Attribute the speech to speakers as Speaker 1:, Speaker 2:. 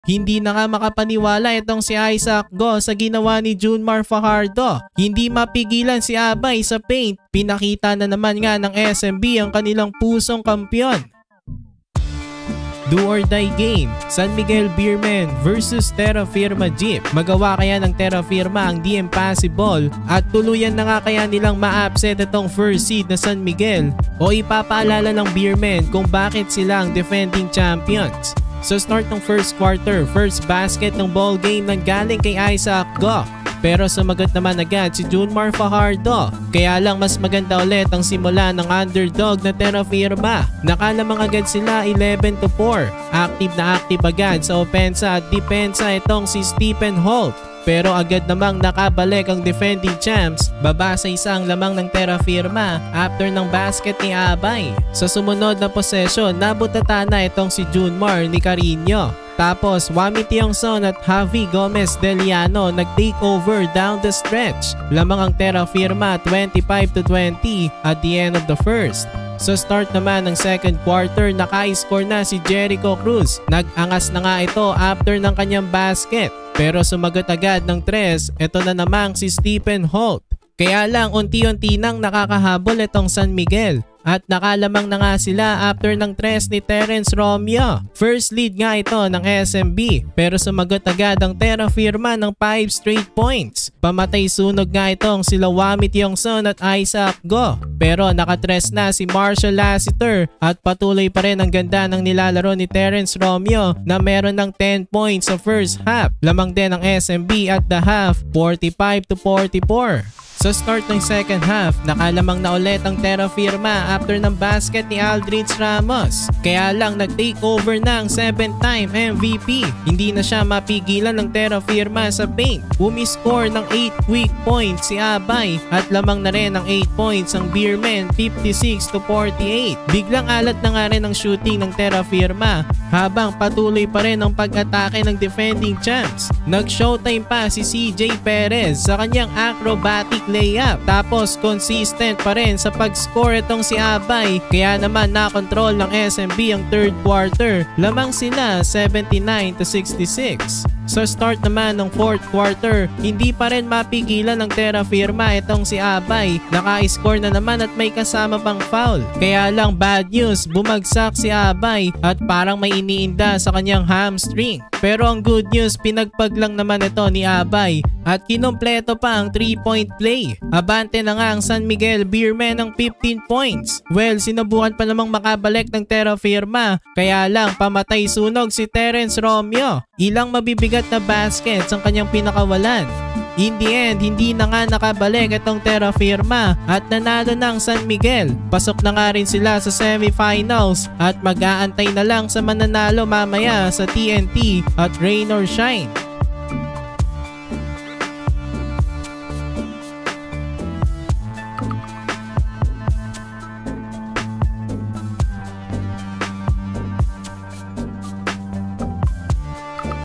Speaker 1: Hindi na nga makapaniwala itong si Isaac Go sa ginawa ni Junmar Fajardo. Hindi mapigilan si Abay sa paint. Pinakita na naman nga ng SMB ang kanilang pusong kampiyon. Do or die game, San Miguel Beermen versus Terra Firma Jeep. Magawa kaya ng Terra Firma ang di impossible at tuluyan na nga kaya nilang ma-upset itong first seed na San Miguel o ipapaalala ng Beermen kung bakit sila ang defending champions. Sa start ng first quarter, first basket ng ball game nang galing kay Isaac Go. Pero sumagot naman agad si Junmar Fajardo. Kaya lang mas maganda ulit ang simula ng underdog na Terra Firma. Nakalamang agad sila 11-4. Active na active agad sa opensa at depensa itong si Stephen Holt. Pero agad namang nakabalik ang defending champs baba sa isang lamang ng Terra Firma after ng basket ni Abay. Sa sumunod na possession, nabutata na itong si Junmar ni Carino. Tapos Wami Tiongson at Javi Gomez Deliano nag-take over down the stretch. Lamang ang Terra Firma 25-20 at the end of the first. Sa start naman ng second quarter, naka-score na si Jericho Cruz. Nag-angas na nga ito after ng kanyang basket. Pero sumagot agad ng tres, ito na namang si Stephen Holt. Kaya lang unti-unti nang nakakahabol itong San Miguel. At nakalamang na nga sila after ng tres ni Terence Romeo. First lead nga ito ng SMB pero sumagot agad ang Terra Firma ng 5 straight points. Pamatay sunog nga itong sila Wami Tiongson at Isaac Go. Pero nakatres na si Marshall Lassiter at patuloy pa rin ang ganda ng nilalaro ni Terence Romeo na meron ng 10 points sa first half. Lamang din ang SMB at the half 45-44. Sa start ng second half, nakalamang na ulit ang Terra Firma after ng basket ni Aldridge Ramos. Kaya lang nag-take over na ang 7-time MVP. Hindi na siya mapigilan ng Terra Firma sa paint. Umiscore ng 8 quick points si Abay at lamang na rin ng 8 points ang Beermen 56-48. Biglang alat na nga rin ang shooting ng Terra Firma habang patuloy pa rin ang pag-atake ng defending champs. Nag-showtime pa si CJ Perez sa kanyang acrobatic layup. Tapos consistent pa rin sa pag-score itong si Abay. Kaya naman nakontrol ng SMB ang third quarter. Lamang sila 79-66. Sa start naman ng fourth quarter, hindi pa rin mapigilan ng Terra Firma itong si Abay. Naka-score na naman at may kasama pang foul. Kaya lang bad news, bumagsak si Abay at parang may iniinda sa kanyang hamstring. Pero ang good news, pinagpag lang naman ito ni Abay at kinompleto pa ang 3-point play. Abante na nga ang San Miguel Beermen ng 15 points. Well, sinubukan pa namang makabalik ng Terra Firma. Kaya lang pamatay sunog si Terence Romeo. Ilang mabibigat na baskets ang kanyang pinakawalan. In the end, hindi na nga nakabalik itong Terra Firma at nanalo ng San Miguel. Pasok na nga rin sila sa semifinals at mag-aantay na lang sa mananalo mamaya sa TNT at Rain or Shine.